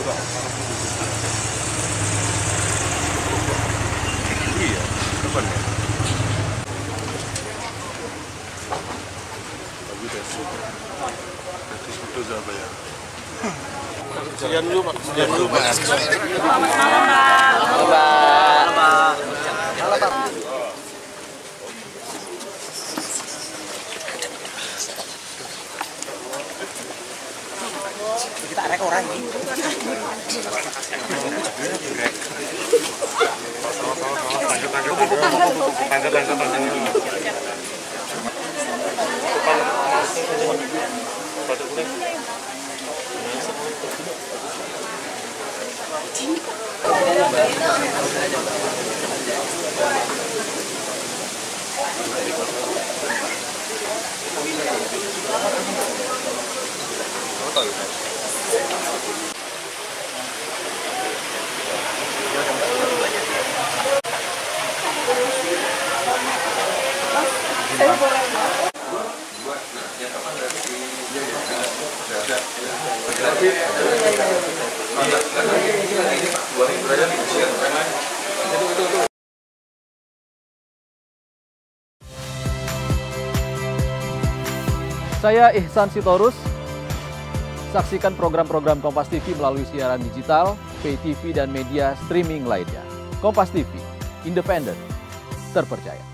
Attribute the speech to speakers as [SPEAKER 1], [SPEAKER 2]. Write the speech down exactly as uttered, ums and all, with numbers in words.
[SPEAKER 1] Iya, depan ya. Bagus deh. Itu foto siapa ya? Sekian dulu Pak. Sekian dulu Pak.
[SPEAKER 2] Selamat malam Pak. Halo Pak. Halo Pak. Halo Pak. Kita arek orang ini.
[SPEAKER 3] Saya Ihsan Sitorus. Saksikan program-program Kompas T V melalui siaran digital, pay T V dan media streaming lainnya. Kompas T V, independen, terpercaya.